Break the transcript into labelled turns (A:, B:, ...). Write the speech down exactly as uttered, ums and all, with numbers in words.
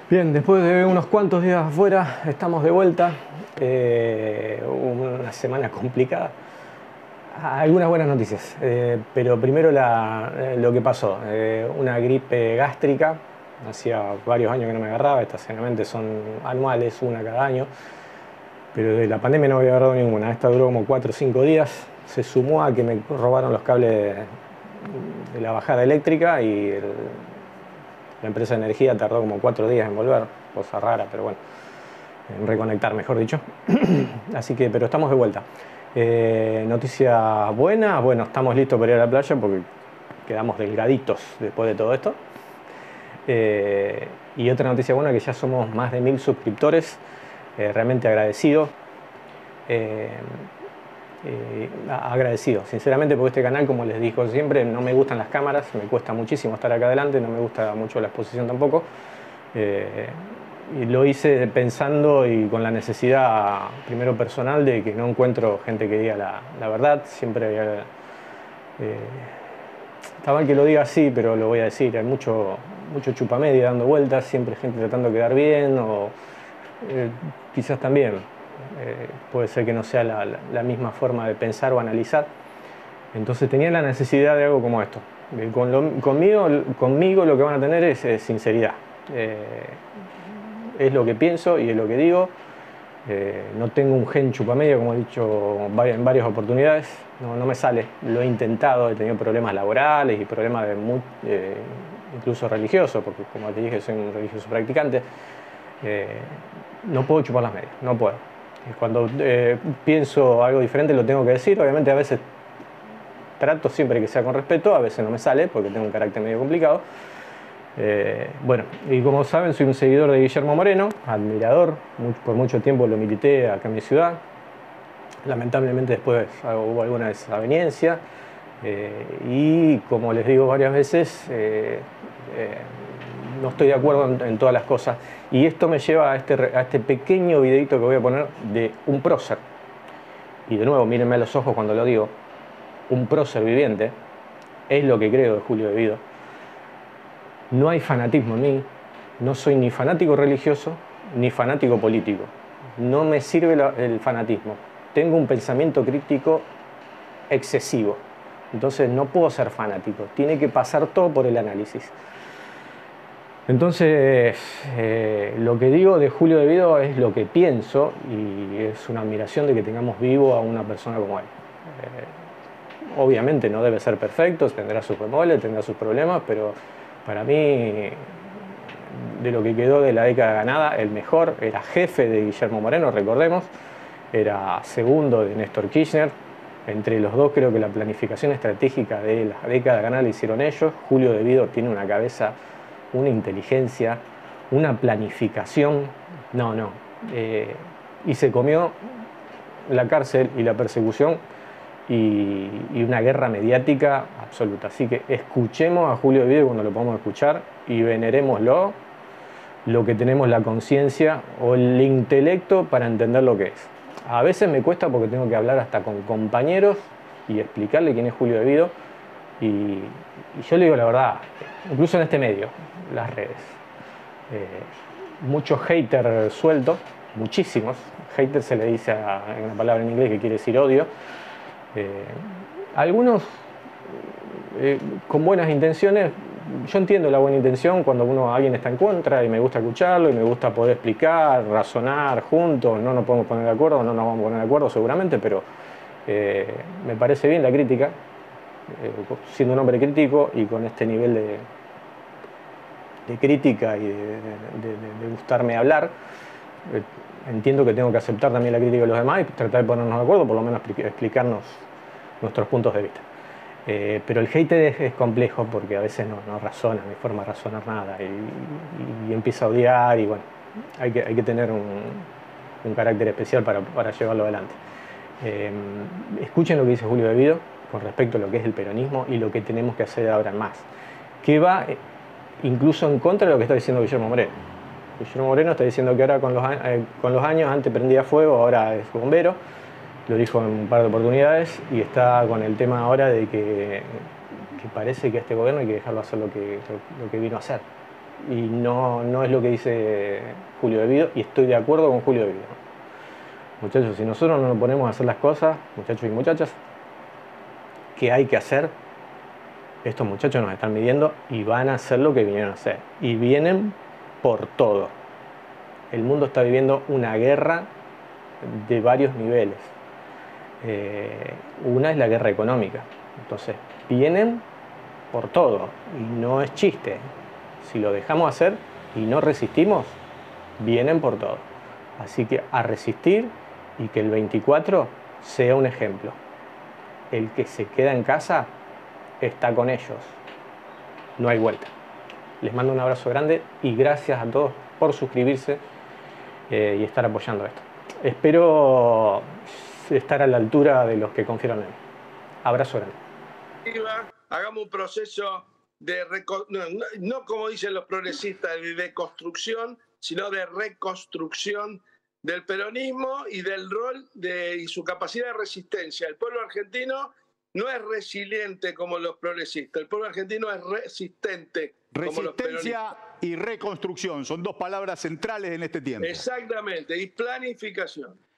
A: Bien, después de unos cuantos días afuera, estamos de vuelta. Eh, una semana complicada. Algunas buenas noticias, eh, pero primero la, eh, lo que pasó. Eh, una gripe gástrica, hacía varios años que no me agarraba, estas generalmente son anuales, una cada año, pero de la pandemia no había agarrado ninguna. Esta duró como cuatro o cinco días, se sumó a que me robaron los cables de, de la bajada eléctrica y el, la empresa de energía tardó como cuatro días en volver, cosa rara, pero bueno, en reconectar, mejor dicho. Así que, pero estamos de vuelta. Eh, noticia buena, bueno, estamos listos para ir a la playa porque quedamos delgaditos después de todo esto. Eh, y otra noticia buena, que ya somos más de mil suscriptores, eh, realmente agradecido. Eh, eh, agradecido, sinceramente, porque este canal, como les digo siempre, no me gustan las cámaras, me cuesta muchísimo estar acá adelante, no me gusta mucho la exposición tampoco. Eh, y lo hice pensando y con la necesidad, primero personal, de que no encuentro gente que diga la, la verdad. Siempre había, eh, está mal que lo diga así, pero lo voy a decir, hay mucho, mucho chupamedia dando vueltas, siempre gente tratando de quedar bien, o eh, quizás también eh, puede ser que no sea la, la, la misma forma de pensar o analizar. Entonces tenía la necesidad de algo como esto. Con lo, conmigo, conmigo lo que van a tener es, es sinceridad. Eh, es lo que pienso y es lo que digo. Eh, no tengo un gen chupamedia, como he dicho en varias oportunidades. No, no me sale. Lo he intentado, he tenido problemas laborales y problemas de muy, eh, incluso religiosos, porque como te dije, soy un religioso practicante. Eh, no puedo chupar las medias, no puedo. Cuando eh, pienso algo diferente lo tengo que decir. Obviamente a veces trato siempre que sea con respeto, a veces no me sale porque tengo un carácter medio complicado. Eh, bueno, y como saben, soy un seguidor de Guillermo Moreno, admirador, muy, por mucho tiempo lo milité acá en mi ciudad. Lamentablemente después hubo alguna desaveniencia, eh, y como les digo varias veces, eh, eh, no estoy de acuerdo en, en todas las cosas. Y esto me lleva a este, a este pequeño videito que voy a poner de un prócer. Y de nuevo, mírenme a los ojos cuando lo digo, un prócer viviente, es lo que creo de Julio De Vido. No hay fanatismo en mí, no soy ni fanático religioso ni fanático político. No me sirve la, el fanatismo. Tengo un pensamiento crítico excesivo. Entonces no puedo ser fanático. Tiene que pasar todo por el análisis. Entonces, eh, lo que digo de Julio De Vido es lo que pienso, y es una admiración de que tengamos vivo a una persona como él. Eh, obviamente no debe ser perfecto, tendrá sus bemoles, tendrá sus problemas, pero para mí, de lo que quedó de la década ganada, el mejor. Era jefe de Guillermo Moreno, recordemos, era segundo de Néstor Kirchner. Entre los dos creo que la planificación estratégica de la década ganada la hicieron ellos. Julio De Vido tiene una cabeza, una inteligencia, una planificación. No, no. Eh, y se comió la cárcel y la persecución y, y una guerra mediática absoluta. Así que escuchemos a Julio De Vido cuando lo podamos escuchar y venerémoslo, lo que tenemos la conciencia o el intelecto para entender lo que es. A veces me cuesta porque tengo que hablar hasta con compañeros y explicarle quién es Julio De Vido, y, y yo le digo la verdad, incluso en este medio, las redes, eh, muchos haters sueltos, muchísimos. Hater se le dice a una palabra en inglés que quiere decir odio. Eh, algunos eh, con buenas intenciones. Yo entiendo la buena intención cuando uno, alguien está en contra, y me gusta escucharlo y me gusta poder explicar, razonar juntos. No nos podemos poner de acuerdo, no nos vamos a poner de acuerdo seguramente, pero eh, me parece bien la crítica, eh, siendo un hombre crítico y con este nivel de, de crítica y de, de, de, de gustarme hablar. Eh, entiendo que tengo que aceptar también la crítica de los demás y tratar de ponernos de acuerdo, por lo menos explicarnos nuestros puntos de vista. Eh, pero el hate es, es complejo porque a veces no, no razona, no hay forma de razonar nada, y, y, y empieza a odiar, y bueno, hay que, hay que tener un, un carácter especial para, para llevarlo adelante. Eh, escuchen lo que dice Julio De Vido con respecto a lo que es el peronismo y lo que tenemos que hacer ahora en más, que va eh, incluso en contra de lo que está diciendo Guillermo Moreno. Guillermo Moreno está diciendo que ahora con los, eh, con los años, antes prendía fuego, ahora es bombero. Lo dijo en un par de oportunidades, y está con el tema ahora de que, que parece que a este gobierno hay que dejarlo hacer lo que, lo, lo que vino a hacer. y no, no es lo que dice Julio de Vido, y estoy de acuerdo con Julio de Vido. Muchachos, si nosotros no nos ponemos a hacer las cosas, muchachos y muchachas, que hay que hacer, estos muchachos nos están midiendo y van a hacer lo que vinieron a hacer. Y vienen por todo. El mundo está viviendo una guerra de varios niveles. Eh, una es la guerra económica. Entonces, vienen por todo. Y no es chiste. Si lo dejamos hacer y no resistimos, vienen por todo. Así que a resistir y que el veinticuatro sea un ejemplo. El que se queda en casa está con ellos. No hay vuelta. Les mando un abrazo grande y gracias a todos por suscribirse eh, y estar apoyando esto. Espero estar a la altura de los que confiaron en mí. Abrazo grande.
B: Hagamos un proceso de, no, no, no como dicen los progresistas, de deconstrucción, sino de reconstrucción del peronismo y del rol de, y su capacidad de resistencia. El pueblo argentino no es resiliente como los progresistas, el pueblo argentino es resistente como los peronistas.
C: Resistencia y reconstrucción son dos palabras centrales en este tiempo.
B: Exactamente, y planificación.